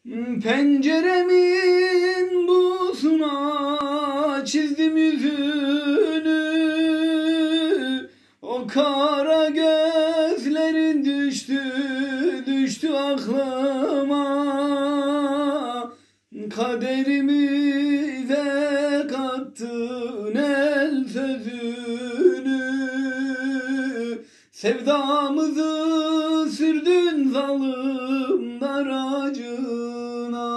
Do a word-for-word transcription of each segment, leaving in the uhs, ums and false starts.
Penceremin busuna çizdim yüzünü, o kara gözlerin düştü, düştü aklıma. Kaderimize kattın el sözünü, sevdamızı sürdün zalim daracına.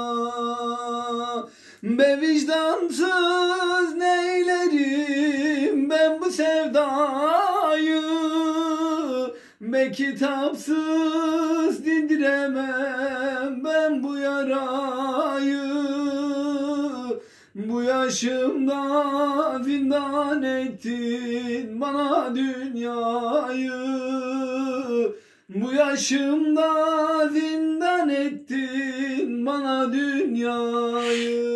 Be vicdansız neylerim ben bu sevdayı, be kitapsız dindiremem ben bu yarayı. Bu yaşımda zindan ettin bana dünyayı, bu yaşımda zindan ettin bana dünyayı.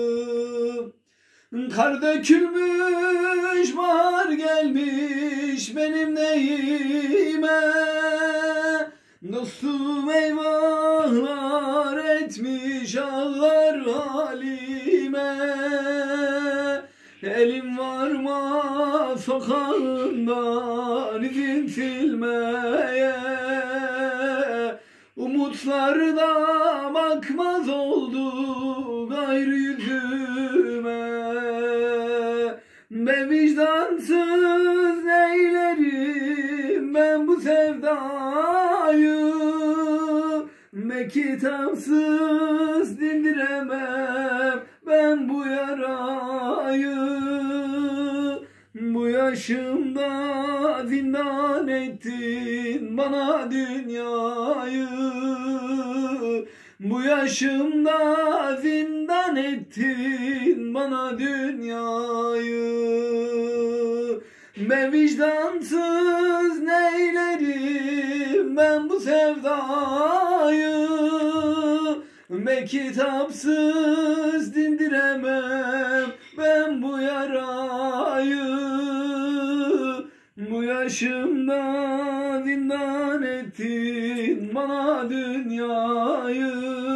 Kar dökülmüş, bahar gelmiş benim neyime, dostum eyvahlar etmiş ağlar halime. Elim varmaz sokağından izin silmeye, umutlar da bakmaz oldu gayrı yüzüme. Be vicdansız neylerim ben bu sevdayı, be kitapsız dindiremem ben bu yarayı. Bu yaşımda zindan ettin bana dünyayı, bu yaşımda zindan ettin bana dünyayı. Be vicdansız neylerim ben bu sevdayı, be kitapsız dindiremem ben bu yarayı. Bu yaşımda zindan ettin bana dünyayı,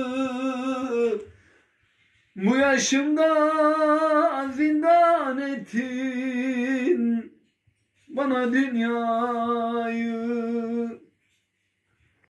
bu yaşımda zindan ettin bana dünyayı.